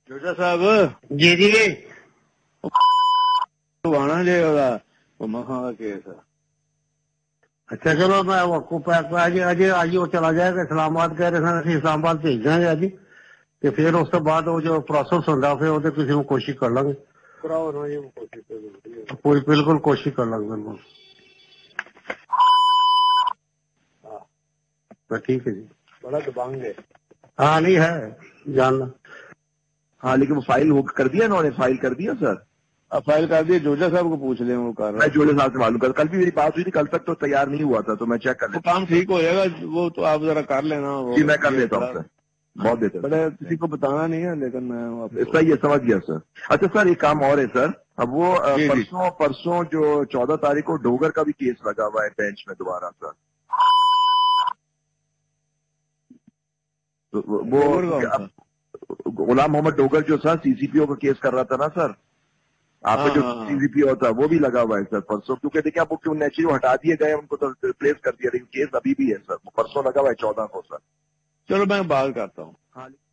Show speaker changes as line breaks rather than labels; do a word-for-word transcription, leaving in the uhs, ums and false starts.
जोजा साहब
जी जी
आना जे उमा खां का केस है।
अच्छा चलो मैं आपको अज अज अज वो चला जाएगा इस्लामाबाद, कह रहे थे इस्लामाबाद भेज देंगे अज ते फिर उस तो बाद वो जो प्रोसेस होंगे फिर वो किसी को कोशिश कर लेंगे।
कराओ ना ये कोशिश
पूरी बिल्कुल कोशिश कर लेंगे बिल्कुल। तो ठीक है जी,
बड़ा दबांग है।
हाँ नहीं है जानना।
हाँ लेकिन वो फाइल हो कर दिया इन्होंने, फाइल कर दिया सर।
अब फाइल कर दिए, जोजा साहब को पूछ ले वो कर रहा
मैं
है।
जोड़े साहब से मालूम कर, कल भी मेरी बात हुई थी, कल तक तो तैयार नहीं हुआ था तो मैं चेक कर
वो
लेता
काम ठीक हो जाएगा, वो तो आप जरा कर लेना। वो
जी मैं कर लेता हूँ सर, बहुत देते
बड़े किसी को बताना नहीं है लेकिन मैं आपको-
सही है, समझ गया सर। अच्छा सर एक काम और है सर, अब वो अ,
जी, जी।
परसों परसों जो चौदह तारीख को डोगर का भी केस लगा हुआ है बेंच में दोबारा सर। तो वो
डोगर कौन था?
गुलाम मोहम्मद डोगर जो सर सीसीपीओ का केस कर रहा था ना सर, आपका
हाँ,
जो
हाँ, हाँ।
सीसीपीओ था वो भी लगा हुआ है सर परसों, क्योंकि देखिए आप वो नेचुरली हटा दिए गए, उनको तो रिप्लेस कर दिया, लेकिन केस अभी भी है सर, वो परसों लगा हुआ है चौदह को सर।
चलो मैं बात करता हूँ।
हाँ